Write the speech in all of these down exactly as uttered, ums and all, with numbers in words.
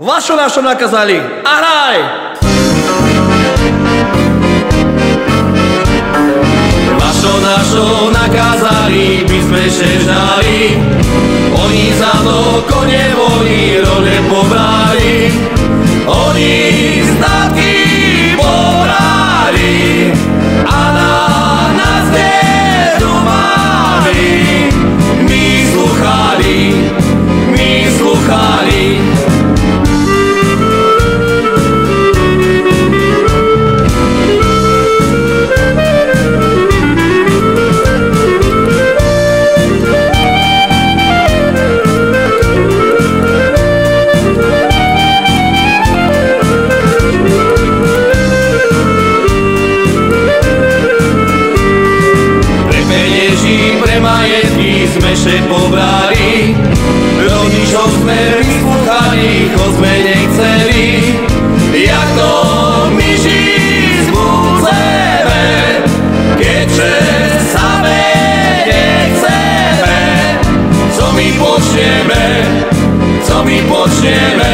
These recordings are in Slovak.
Vašo našo nakazali a hraj! Vašo našo nakázali, by sme žeždali. Oni za mnou kone voli, role pobrali. Oni statky pobrali a na nás nedumali. My sluchali, my sluchali. Majetky sme še pobrali, rodičov sme vyslúchali, cho sme nechceli. Jak to my žiť budeme, keďže same nechceme? Co my počneme, co my počneme?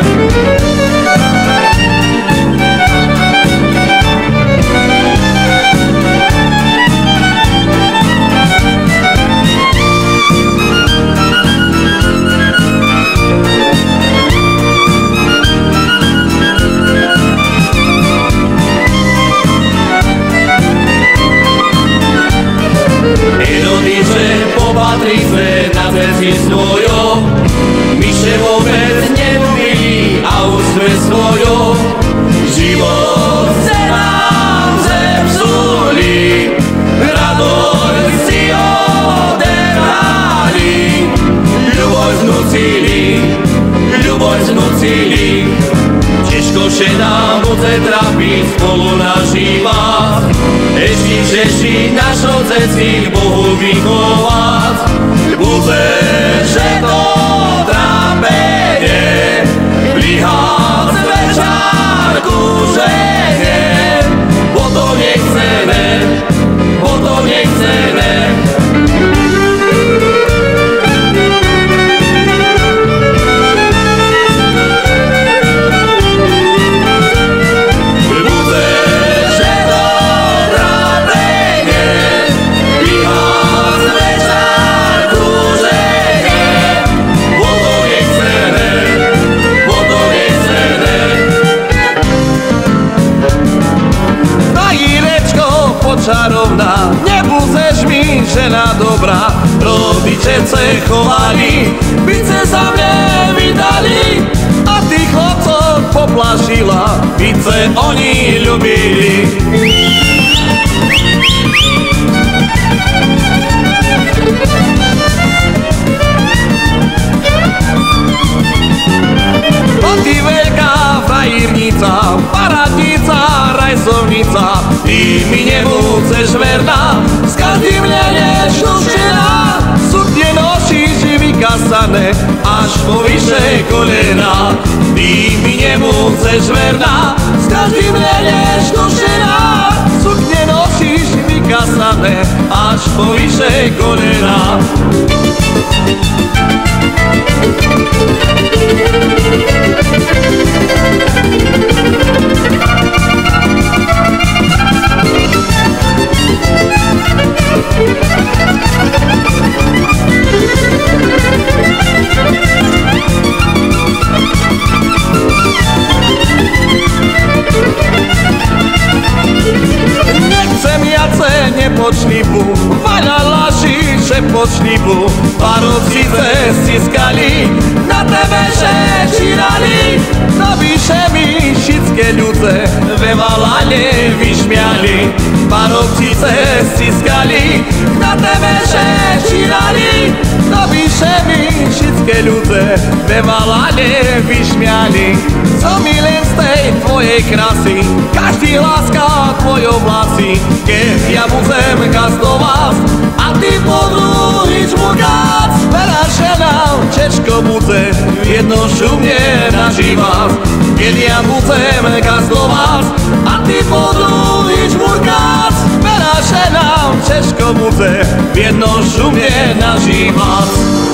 Popatrí sme na cesti svojom, my še vôbec nelúbili a už sme svojom. Život se nám zepsuli, radosť si odebrali. Ľubosť vnúcili, ľubosť vnúcili, ťažko še nám bude trápiť spolu nažívať. Ešte češi našo ceci k Bohu vychovať. Bude, že to trápenie blíha z večárku ženie. Bo to nechceme, bo to nechceme. Čarovná, nebudeš mi žena dobrá. Rodiče se chovali, bice za mne vydali. A ty chlapcov poplašila, bice oni ľubili. O ty veľká frajírnica, paradnica, rajsovnica, ty mi nebudeš verná, s každým leneš dušená. Sukne nosíš vykasané až po vyššie kolena. Ty mi nebudeš verná, s každým leneš dušená. Sukne nosíš vykasané až po vyššie kolena. Nechcem jace nepočlibu, vaľa laži, že počlibu. Parovcice stiskali, na tebe že čírali. Navyše mi všetké ľudze ve valane vyšmiali. Parovcice stiskali, na tebe že čírali. Navyše mi všetké ľudze ve valane vyšmiali. Co mi len z tej tvojej krasy, každý hláska tvojou vlasy. Keď ja budem gazdovať a ty podruhič mugác, veľa ženám ťažko bude jedno šumne nažívať. Keď ja budem gazdovať a ty podruhič mugác, veľa ženám ťažko bude jedno šumne nažívať.